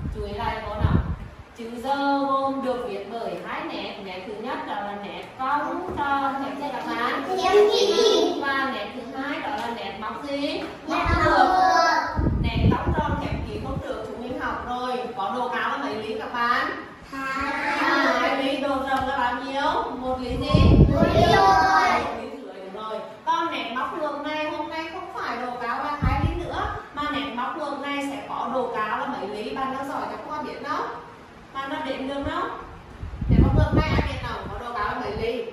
Chú ý lại cô nào. Chữ dơ gồm được viết bởi hai nét. Nét thứ nhất đó là nét cong tròn nét gì các bạn? Và nét thứ hai đó là nét móc gì? Móc ngược. Nét cong tròn kẹp kín không được chúng mình học rồi. Có độ cao là mấy lý các bạn? 2 lý. Độ rộng là bao nhiêu? 1 lý gì? 1 lý rưỡi. Đúng rồi. Con nét móc ngược này hôm nay không phải độ cao là 2 lý nữa, mà nét móc ngược này sẽ có độ cao là mấy lý? Bạn đang giỏi cho các con biết nó. Bạn nó định được không? Nét móc ngược này ai biết nào? Có độ cao là mấy lý?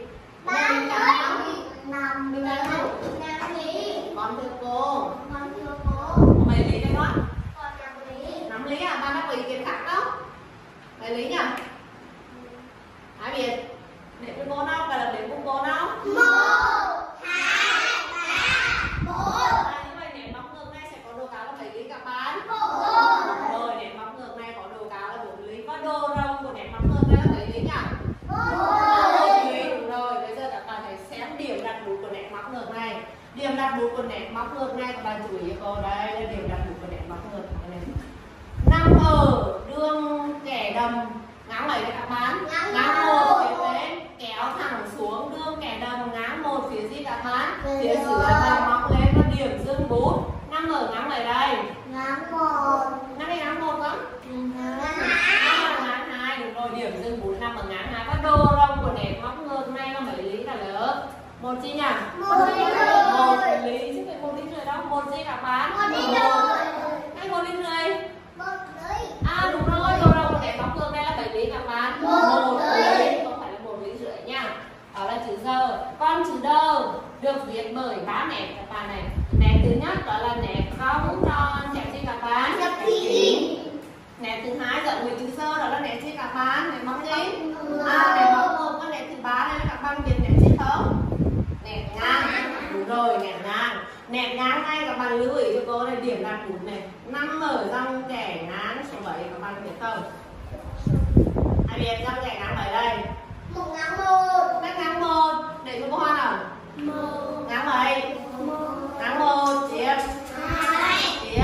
5 lý. Con thưa cô. Mấy lý đây con? 5 lý à? Bạn đã có ý kiến khác không? Mấy lý nhỉ? Ai biết? Để với cô nào? Cả là để cùng cô nào? 1, 2, 3, 4. Như vậy nét móc ngược này sẽ có độ cao là mấy lý các bạn? 4. Rồi nét móc ngược này có độ cao là 4 lý. Có độ rộng của nét móc ngược này là mấy lý nhỉ? 4 lý. Đúng rồi. Bây giờ các bạn hãy xem điểm đặt bút của nét móc ngược này. Điểm đặt bút của nét móc ngược này các bạn chú ý cô, đây là điểm đặt bút của nét móc ngược này. Nằm ở đường kẻ đầm ngang mấy đấy các bạn? Ngang 1 phía bên, kéo thẳng xuống đường kẻ đầm ngang 1 phía gì các bạn? Phía dưới và móc lên và điểm dừng bút. Nằm ở ngang mấy đây? Ngang 1. Ngang đây ngang 1 không? Ngang 2. Đúng rồi, điểm dừng bút nằm ở ngang 2. Và độ rộng của nét móc ngược này là mấy lý cả lớp? 1 chi nhỉ? 1 lý. Chứ phải 1 lý rưỡi đâu? 1 gì các bạn? 1 lý rưỡi. Hay 1 lý rưỡi? À đúng rồi, độ rộng của nét móc ngược này là mấy lý các bạn? 1 lý, không phải là 1 lý rưỡi nha. Đó là chữ giờ. Con chữ đơ được viết bởi 3 nét các bạn này. Nét thứ nhất đó là nét cong tròn chép gì các bạn? Nét thứ hai giống với chữ giờ đó là nét gì các bạn? Nét móc gì? Nét móc ngược. Con nét thứ ba này các bạn biết nét gì không? Nét ngang. Đúng rồi, nét ngang. Nét ngang này các bạn lưu ý cho cô này, điểm đặt bút này nằm ở dòng kẻ ngang số 7 các bạn biết không? Ai biết dòng kẻ ngang ở đây? Ngang 1. Để cho cô Hoa nào? Ngang mấy? Ngang 1 tiếp. 2 tiếp.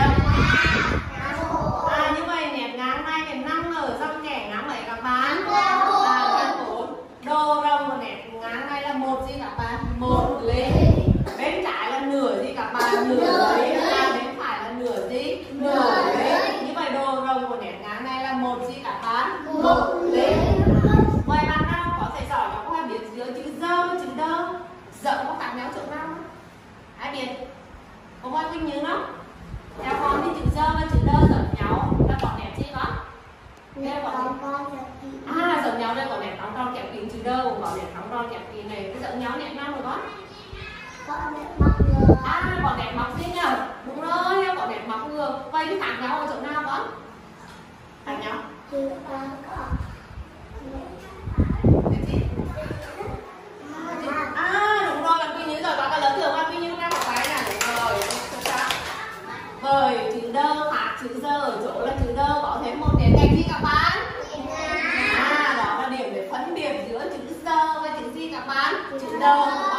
Như vậy nét ngang này nằm ở dòng kẻ ngang mấy các bạn? Ngang 4. Độ rộng của nét ngang này là 1 gì các bạn? 1 lý. Bên trái là nửa gì các bạn? Nửa lý. Bên phải là nửa gì? Nửa lý. Như vậy độ rộng của nét ngang này là 1 gì các bạn? 1 lý. Ngoài bạn nào có thể giỏi các bạn biết giữa chữ dơ và chữ đơ rộng có khác nhau chỗ nào? Ai biết? Có ai Quynh nhớ không? Theo con thì chữ dơ và chữ đơ giống nhau là có nét gì con? Giống nhau đây có nét đóng tròn kẹp kín, chữ đơ cũng có nét đóng tròn kẹp kín này. Cái giống nhau nét nào rồi con? Có nét móc gì nhỉ? Đúng rồi, có nét móc ngược. Vậy cái khác nhau ở chỗ nào con? Khác nhau? Đúng rồi, bạn Quynh nhớ rồi, bạn cả lớp thường bạn Quynh nhớ ra một cái này. Đúng rồi, bởi chữ đơ khác chữ dơ ở chỗ là chữ đơ có thêm một nét gạch gì các bạn? Đó là điểm để phân biệt giữa chữ dơ và chữ gì các bạn? Chữ đơ.